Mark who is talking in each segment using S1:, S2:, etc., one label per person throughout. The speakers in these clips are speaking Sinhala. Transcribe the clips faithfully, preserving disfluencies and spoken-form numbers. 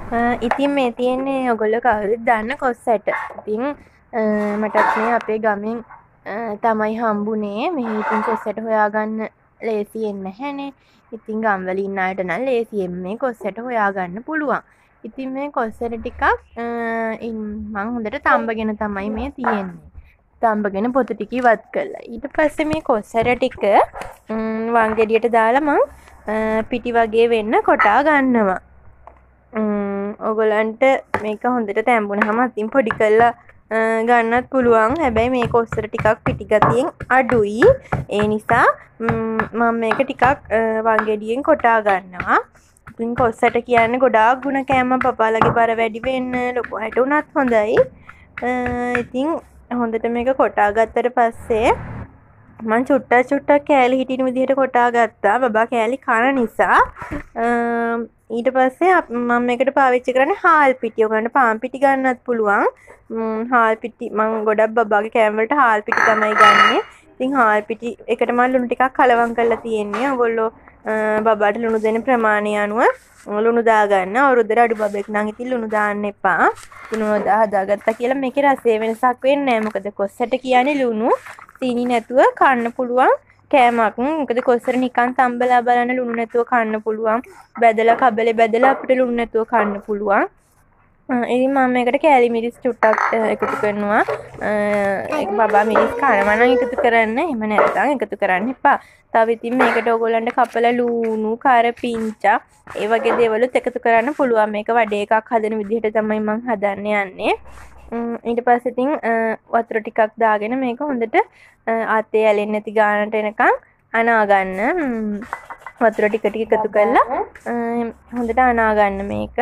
S1: ඉතින් මේ තියෙන්නේ ඔයගොල්ලෝ කවුරුත් දන්න කොස් ඇට. ඉතින් මටත් මේ අපේ ගමෙන් තමයි හම්බුනේ. මෙහි ඉතින් කොස් ඇට හොයාගන්න ලේසියෙන් නැහැනේ. ඉතින් ගම්වල ඉන්න අයට නම් ලේසියෙන් මේ කොස් ඇට හොයාගන්න පුළුවන්. ඉතින් මේ කොස් ඇට ටිකක් මම හොඳට තඹගෙන තමයි මේ තියෙන්නේ. තඹගෙන පොතු ටික ඉවත් කළා. ඊට පස්සේ මේ කොස් ඇට ටික වංගෙඩියට දාලා මං පිටි වගේ වෙන්න කොටා ගන්නවා. ඔයගොල්ලන්ට මේක හොඳට තැම්බුනහම අතින් පොඩි කරලා ගන්නත් පුළුවන්. හැබැයි මේ කොස් ඇට ටිකක් පිටි ගතියෙන් අඩුයි. ඒ නිසා මම මේක ටිකක් වංගෙඩියෙන් කොටා ගන්නවා. ඉතින් කොස් ඇට කියන්නේ ගොඩාක් ගුණ කෑම. පපාලගේ බර වැඩි වෙන්න ලොකු ඇට උනත් හොඳයි. ඉතින් හොඳට මේක කොටා ගත්තට පස්සේ මං චුට්ටක් චුට්ටක් කෑලි හිටින විදිහට කොටා ගත්තා. බබා කෑලි කන නිසා. ඊට පස්සේ මම මේකට පාවිච්චි කරන්නේ හාල් පිටි. ඔයගොල්ලන්ට පාන් පිටි ගන්නත් පුළුවන්. හාල් පිටි මං ගොඩක් බබාගේ කෑම වලට හාල් පිටි තමයි ගන්නෙ. ඉතින් හාල් පිටි එකට මම ලුණු ටිකක් කලවම් කරලා තියෙන්නේ. ඔයගොල්ලෝ බබාට ලුණු දෙන ප්‍රමාණය අනුව ලුණු දාගන්න. අවුරුද්දට අඩු බබෙක් නම් ඉතින් ලුණු දාන්න එපා. ලුණු හදාගත්තා කියලා මේකේ රසය වෙනසක් වෙන්නේ නැහැ. මොකද කොස් ඇට කියන්නේ ලුණු සීනි නැතුව කන්න පුළුවන් කෑමක්. මොකද කොස් ඇට නිකන් තම්බලා බලන්න ලුණු නැතුව කන්න පුළුවන්. බැදලා කබලේ බැදලා අපිට ලුණු නැතුව කන්න පුළුවන්. ඉතින් මම මේකට කෑලි මිරිස් චුට්ටක් එකතු කරනවා. ඒක බබා මිරිස් කනවා නම් එකතු කරන්න. එහෙම නැත්නම් එකතු කරන්න එපා. තව ඉතින් මේකට ඕගොල්ලන්ට කපලා ලූණු, කර පිංචා ඒ වගේ දේවලුත් එකතු කරන්න පුළුවන්. මේක වඩේ එකක් හදන විදිහට තමයි මම හදන්න යන්නේ. ඊට පස්සේ ඉතින් වතුර ටිකක් දාගෙන මේක හොඳට ආතේ ඇලෙන්නේ නැති ගානට එනකන් අනා ගන්න. වතුර ටික ටික එකතු කරලා හොඳට අනා ගන්න මේක.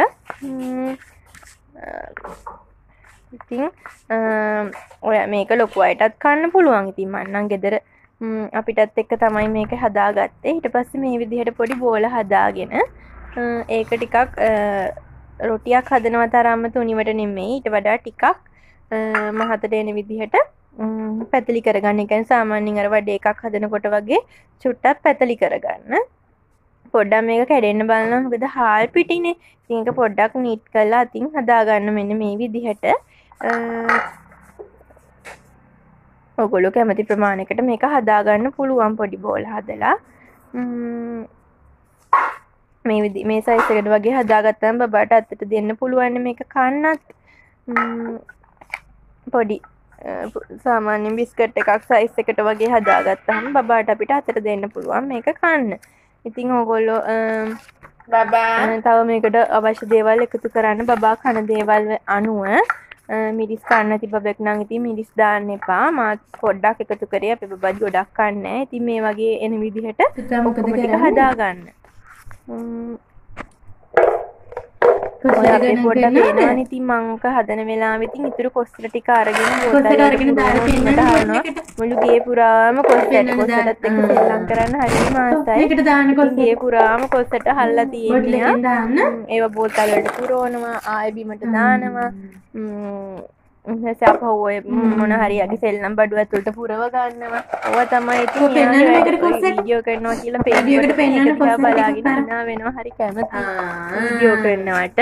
S1: ඉතින් ඔය මේක ලොකු අයටත් කන්න පුළුවන්. ඉතින් මම නම් ගෙදර අපිටත් එක්ක තමයි මේක හදාගත්තේ. ඊට පස්සේ මේ විදිහට පොඩි බෝල හදාගෙන ඒක ටිකක් රොටියක් හදනවා තරම්ම තුනිවට නෙමෙයි. ඊට වඩා ටිකක් මහතට එන විදිහට පැතලි කරගන්න. ඒ කියන්නේ සාමාන්‍යයෙන් අර වඩේ එකක් හදනකොට වගේ චුට්ටක් පැතලි කරගන්න. පොඩ්ඩක් මේක කැඩෙන්න බලනවා. මොකද හාල් පිටිනේ. ඉතින් ඒක පොඩ්ඩක් නීට් කරලා අතින් හදාගන්න මෙන්න මේ විදිහට. ඔයගොල්ලෝ කැමති ප්‍රමාණයකට මේක හදාගන්න පුළුවන් පොඩි බෝල හදලා. මේ විදි මේ සයිස් එකට වගේ හදාගත්තාම බබාට අතට දෙන්න පුළුවන් මේක කන්නත්. පොඩි සාමාන්‍ය බිස්කට් එකක් සයිස් එකට වගේ හදාගත්තාම බබාට අපිට අතට දෙන්න පුළුවන් මේක කන්න. ඉතින් ඕගොල්ලෝ බබා තව මේකට අවශ්‍ය දේවල් එකතු කරන්න. බබා කන දේවල් අනුව මිරිස් කන්න නැති බබෙක් නම් ඉතින් මිරිස් දාන්න එපා. මාත් පොඩ්ඩක් එකතු කරේ. අපේ බබාත් ගොඩක් කන්නේ නැහැ. ඉතින් මේ වගේ එන විදිහට ඔක්කොම ටික හදාගන්න. ඔය අපේ පොඩ්ඩක් එනවනේ. ඉතින් මං ඔක හදන වෙලාවෙ ඉතින් ඉතුරු කොස්තර ටික අරගෙන බෝතල් අරගෙන දාලා තියෙනවා. මුළු ගේ පුරාම කොස්තර කොස්තරත් එක්ක සෙල්ලම් කරන්න හරිම ආසයි. මේකට දාන්න කොස්තර ගේ පුරාම කොස්තරට හල්ලා තියෙනවා. ඒව බෝතල් වලට පුරවනවා. ආයෙ බිමට දානවා. සප ඔය මොන හරි යකි සෙල්ලම් බඩුව ඇතුළට පුරව ගන්නවා. ඔවා තමයි ඉතින් වීඩියෝ කරනවා කියලා පේජ් එකට බලාගෙන ඉන්නවා වෙනවා හරි කැමති වීඩියෝ කරනවට.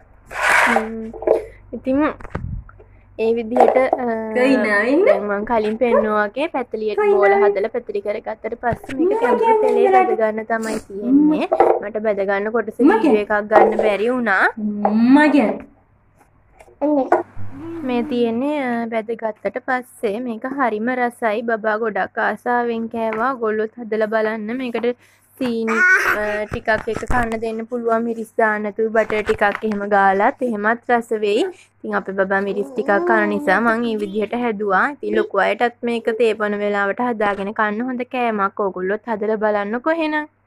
S1: ඉතින් ඒ විදිහට මම කලින් පෙන්නුවා වගේ පැතලියට බෝල හදලා පැතලි කරගත්තට පස්සේ මේක කැම්පර් තෙලේ බැද ගන්න තමයි තියෙන්නේ. මට බැද ගන්න කොටස වීඩියෝ එකක් ගන්න බැරි වුණා. මගේ මේ තියෙන්නේ බැදගත්තට පස්සේ මේක හරිම රසයි. බබා ගොඩක් ආසාවෙන් කෑවා. ඔයගොල්ලොත් හදලා බලන්න. මේකට සීනි ටිකක් එක කන්න දෙන්න පුළුවන්. මිරිස් දාන්න නැතුව බටර් ටිකක් එහෙම ගාලත් එහෙමත් රස වෙයි. ඉතින් අපේ බබා මිරිස් ටිකක් කන නිසා මම මේ විදිහට හැදුවා. ඉතින් ලොකු අයටත් මේක තේපන වෙලාවට හදාගෙන කන්න හොඳ කෑමක්. ඔයගොල්ලොත් හදලා බලන්නකෝ එහෙනම්.